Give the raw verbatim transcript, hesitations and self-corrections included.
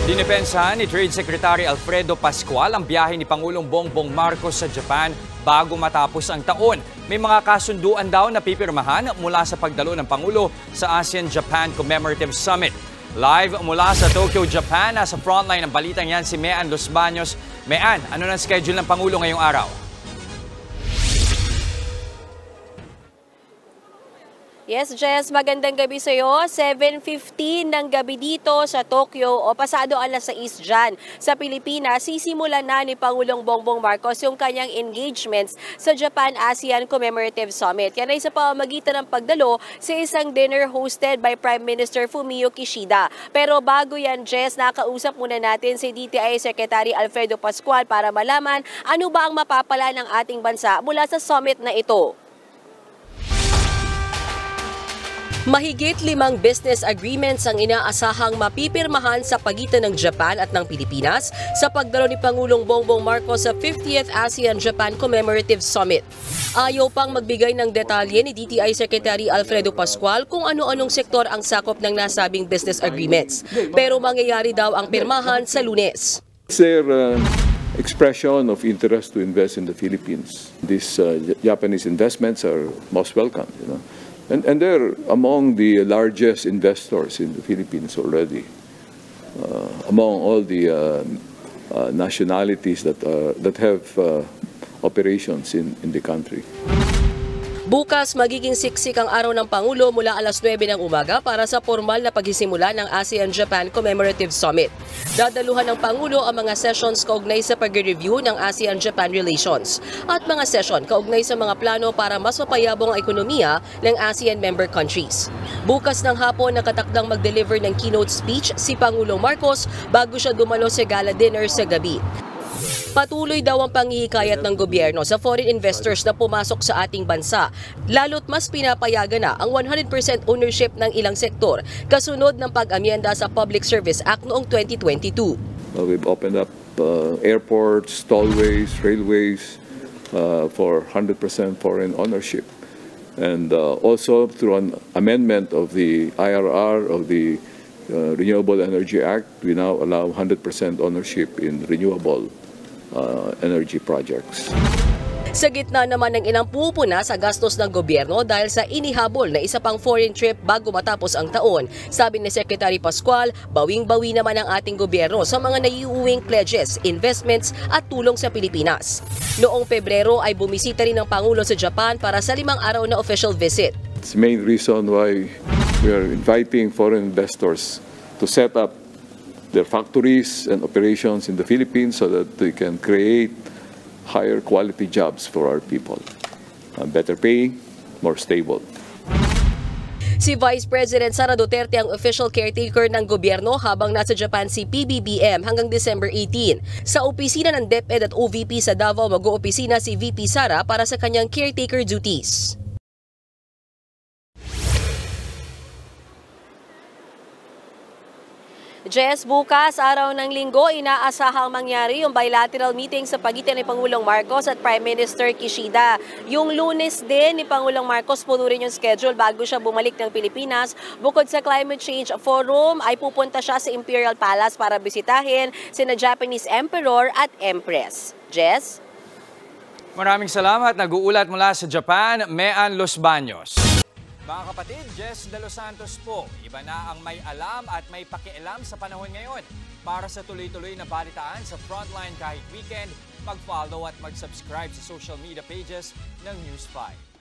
Dinipensahan ni Trade Secretary Alfredo Pascual ang biyahe ni Pangulong Bongbong Marcos sa Japan bago matapos ang taon. May mga kasunduan daw na pipirmahan mula sa pagdalo ng Pangulo sa ASEAN-Japan Commemorative Summit. Live mula sa Tokyo, Japan, nasa frontline ng balitang yan si Mean Los Baños. Mean, ano ng schedule ng Pangulo ngayong araw? Yes, Jess, magandang gabi sa iyo. seven fifteen ng gabi dito sa Tokyo o pasado alas sais dyan sa Pilipinas, sisimulan na ni Pangulong Bongbong Marcos yung kanyang engagements sa Japan-ASEAN Commemorative Summit. Yan ay sa pamamagitan ng pagdalo sa isang dinner hosted by Prime Minister Fumio Kishida. Pero bago yan, Jess, nakausap muna natin si D T I Secretary Alfredo Pascual para malaman ano ba ang mapapala ng ating bansa mula sa summit na ito. Mahigit limang business agreements ang inaasahang mapipirmahan sa pagitan ng Japan at ng Pilipinas sa pagdalo ni Pangulong Bongbong Marcos sa fiftieth ASEAN-Japan Commemorative Summit. Ayaw pang magbigay ng detalye ni D T I Secretary Alfredo Pascual kung ano-anong sektor ang sakop ng nasabing business agreements. Pero mangyayari daw ang pirmahan sa Lunes. Their uh, expression of interest to invest in the Philippines. These uh, Japanese investments are most welcome, you know. And, and they're among the largest investors in the Philippines already, uh, among all the uh, uh, nationalities that, uh, that have uh, operations in, in the country. Bukas magiging siksik ang araw ng Pangulo mula alas nuwebe ng umaga para sa formal na pagsisimula ng ASEAN-Japan Commemorative Summit. Dadaluhan ng Pangulo ang mga sessions kaugnay sa pag-review ng ASEAN-Japan relations at mga session kaugnay sa mga plano para mas mapayabong ang ekonomiya ng ASEAN member countries. Bukas ng hapon nakatakdang mag-deliver ng keynote speech si Pangulong Marcos bago siya dumalo sa gala dinner sa gabi. Patuloy daw ang panghihikayat ng gobyerno sa foreign investors na pumasok sa ating bansa, lalo't mas pinapayagan na ang one hundred percent ownership ng ilang sektor kasunod ng pag-amyenda sa Public Service Act noong twenty twenty-two. Uh, we've opened up uh, airports, tollways, railways uh, for one hundred percent foreign ownership. And uh, also through an amendment of the I R R of the uh, Renewable Energy Act, we now allow one hundred percent ownership in renewable Uh, energy projects. Sa gitna naman ng ilang pupuna sa gastos ng gobyerno dahil sa inihabol na isa pang foreign trip bago matapos ang taon, sabi ni Secretary Pascual, bawing-bawi naman ang ating gobyerno sa mga naiuwing pledges, investments at tulong sa Pilipinas. Noong Pebrero ay bumisita rin ng Pangulo sa Japan para sa limang araw na official visit. It's the main reason why we are inviting foreign investors to set up their factories and operations in the Philippines so that they can create higher quality jobs for our people. Uh, better paying, more stable. Si Vice President Sara Duterte ang official caretaker ng gobyerno habang nasa Japan si P B B M hanggang December eighteen. Sa opisina ng DepEd at O V P sa Davao mag-oopisina si V P Sara para sa kanyang caretaker duties. Jess, bukas, araw ng linggo, inaasahang mangyari yung bilateral meeting sa pagitan ni Pangulong Marcos at Prime Minister Kishida. Yung Lunes din ni Pangulong Marcos, puno rin yung schedule bago siya bumalik ng Pilipinas. Bukod sa Climate Change Forum, ay pupunta siya sa Imperial Palace para bisitahin sina Japanese Emperor at Empress. Jess? Maraming salamat. Nag-uulat mula sa Japan, Mean Los Baños. Mga kapatid, Jess De Los Santos po. Iba na ang may alam at may pakialam sa panahon ngayon. Para sa tuloy-tuloy na balitaan sa Frontline kahit weekend, mag-follow at mag-subscribe sa social media pages ng News five.